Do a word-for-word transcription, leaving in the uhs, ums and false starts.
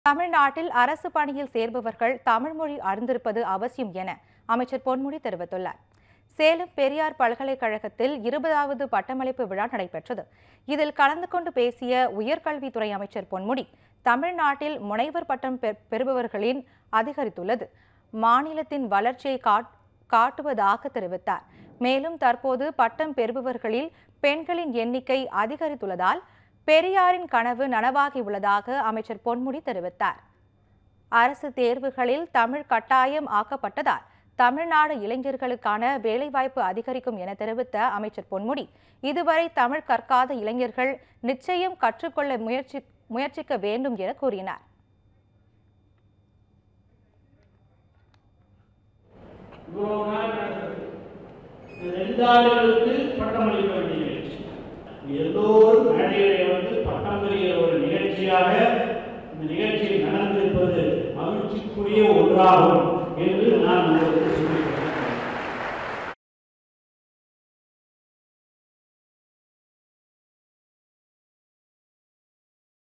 தமிழ்நாட்டில் அரசு பணியில் சேர்பவர்கள் தமிழ் மொழி அறிந்திருப்பது அவசியம் என அமைச்சர் பொன்முடி தெரிவித்துள்ளார். சேலம் பெரியார் பல்கலைக்கழகத்தில் இருபதாவது பட்டமளிப்பு விழா நடைபெற்றது. இதில் கலந்து கொண்டு பேசிய உயர்கல்வித்துறை அமைச்சர் பொன்முடி, தமிழ்நாட்டில் முனைவர் பட்டம் பெறுபவர்களின் அதிகரித்துள்ளது மாநிலத்தின் வளர்ச்சியை காட்டுவதாக தெரிவித்தார். மேலும் தற்போது பட்டம் பெறுபவர்களில் பெண்களின் எண்ணிக்கை அதிகரித்துள்ளதால் பெரியாரின் கனவு நனவாகியுள்ளதாக அமைச்சர் பொன்முடி தெரிவித்தார். அரசு தேர்வுகளில் தமிழ் கட்டாயம் ஆக்கப்பட்டதால் தமிழ்நாடு இளைஞர்களுக்கான வேலைவாய்ப்பு அதிகரிக்கும் என தெரிவித்த அமைச்சர் பொன்முடி, இதுவரை தமிழ் கற்காத இளைஞர்கள் நிச்சயம் கற்றுக்கொள்ள முயற்சி முயற்சிக்க வேண்டும் என கூறினார். எல்லோரும் மேடையிலே வந்து பட்டம் பெறுகிற ஒரு நிகழ்ச்சியாக இந்த நிகழ்ச்சியில் நடந்திருப்பது மகிழ்ச்சிக்குரிய ஒன்றாகும் என்று நான் உங்களுக்கு சொல்லியிருக்கிறேன்.